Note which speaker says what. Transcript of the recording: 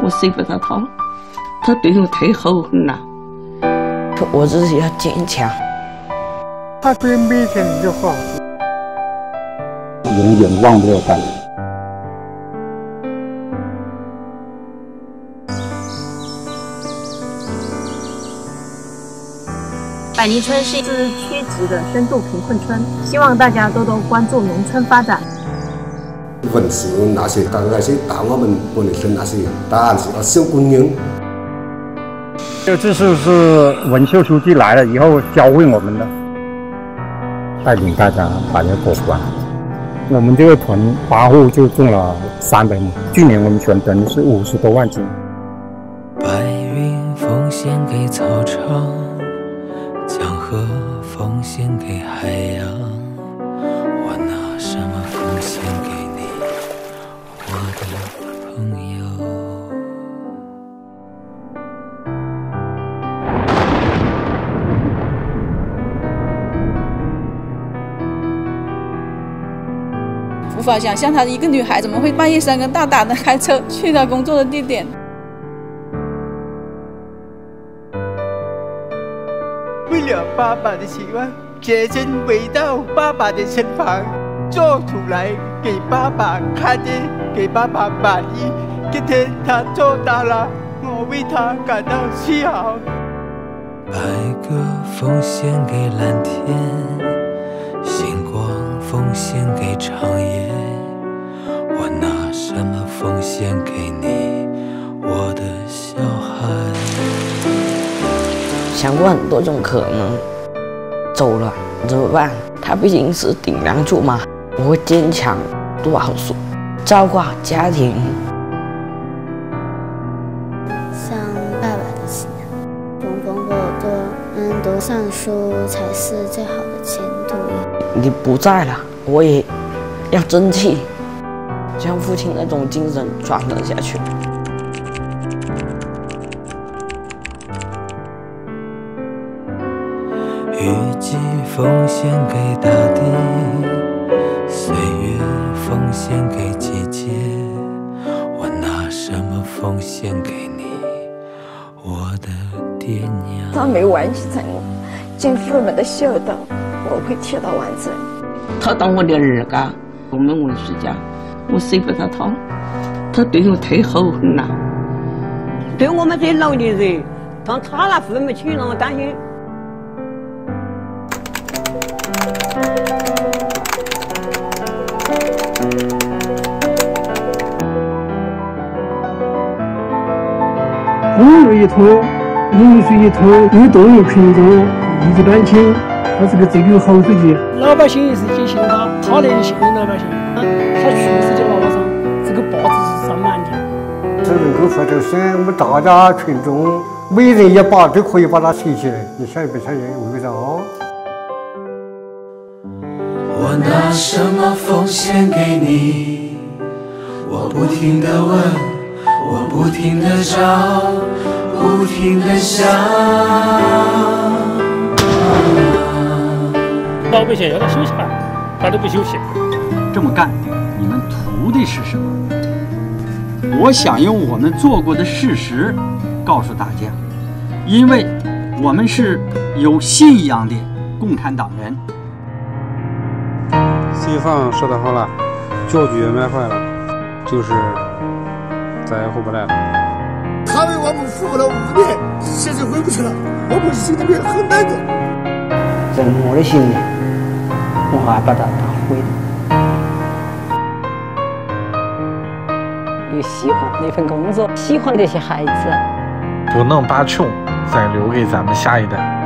Speaker 1: 我舍不得他，他对我太好很了。
Speaker 2: 我自己要坚强。
Speaker 3: 他对每个人的好，
Speaker 4: 永远忘不了他。
Speaker 5: 百里村是一支区级的深度贫困村，希望大家多多关注农村发展。
Speaker 6: 文书那些打我们百里村那些答案是小姑娘。
Speaker 3: 这次是文秀书记来了以后教会我们的，带领大家把这个过关。我们这个屯8户就种了300亩，去年我们全屯是50多万斤。
Speaker 7: 白云奉献给草场，江河奉献给海洋，我拿什么奉献给你，我的朋友。
Speaker 8: 无法想象她一个女孩怎么会半夜3更大胆的开车去她工作的地点。
Speaker 9: 为了爸爸的希望，决心回到爸爸的身旁，做出来给爸爸看见，给爸爸满意。今天他做到了，我为他感到自豪。
Speaker 7: 白鸽奉献给蓝天，星光奉献给长夜，我拿什么奉献给你，我的小孩。
Speaker 2: 想过很多种可能，走了怎么办？他毕竟是顶梁柱嘛，我会坚强，读好书，照顾好家庭。
Speaker 10: 像爸爸的信仰，公公我的读上书才是最好的前途。
Speaker 2: 你不在了，我也要争气，将父亲那种精神传承下去。
Speaker 7: 雨季奉献给大地，岁月奉献给季节，我拿什么奉献给你，我的爹娘。
Speaker 11: 他没完成尽父母的孝道，我会替他完成。
Speaker 1: 他当我的儿子，我们文书家，我舍不得他，他对我太好很了。
Speaker 12: 对我们这老的人，当他那父母亲那么担心。
Speaker 3: 公路一通，饮水一通，有动物群众一直担心，他是个这个好手机。老百姓也是坚信他，他能信任老百姓。他去世在网上，这个报纸是上满的。
Speaker 13: 只能够说就是我们大家群众，每人一把都可以把它写起来，你相信不相信？为啥？
Speaker 7: 我拿什么奉献给你？我不停地问，我不停地找，不停地想。
Speaker 3: 老百姓要他休息吧，他都不休息。
Speaker 14: 这么干，你们图的是什么？我想用我们做过的事实告诉大家，因为我们是有信仰的共产党人。
Speaker 15: 西方说得好了，教具也买坏了，就是再也回不来了。
Speaker 16: 他为我们服务了5年，现在回不去了，我们心里面很难过。
Speaker 2: 在我的心里，我还把它打回的。
Speaker 11: 你喜欢那份工作，喜欢这些孩子，
Speaker 17: 不能把穷再留给咱们下一代。